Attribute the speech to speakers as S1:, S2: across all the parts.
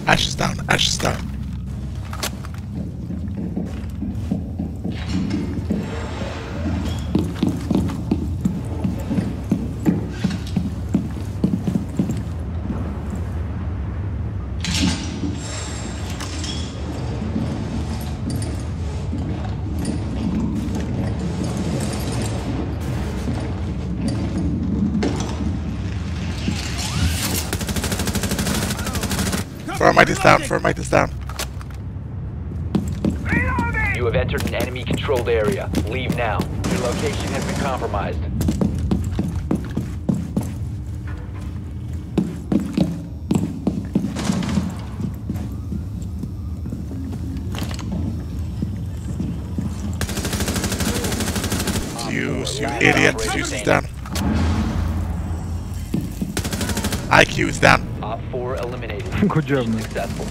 S1: Ash is down, Ash is down. Thermite is down, thermite is down.
S2: You have entered an enemy-controlled area. Leave now. Your location has been compromised.
S1: You idiot. Fuse is down. IQ is down.
S2: Op 4 eliminated.
S3: Good job, man.
S2: Successful.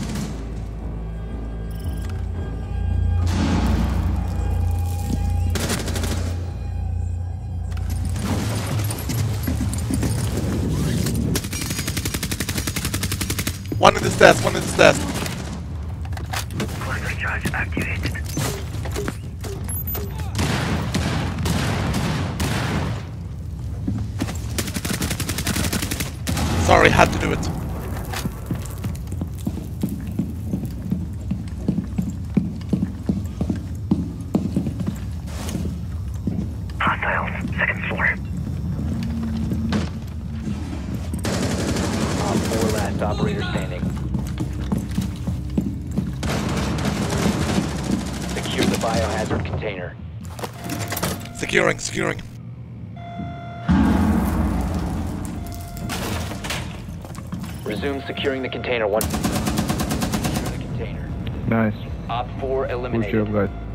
S1: One in the stairs, one in the stairs.
S4: Cluster charge activated.
S1: Sorry, had to do it.
S4: Hostiles, second floor.
S2: Op 4 last operator standing. Secure the biohazard container.
S1: Securing, securing.
S2: Resume securing the container once. Secure the container.
S3: Nice.
S2: Op 4
S3: Good
S2: eliminated.
S3: job, guys.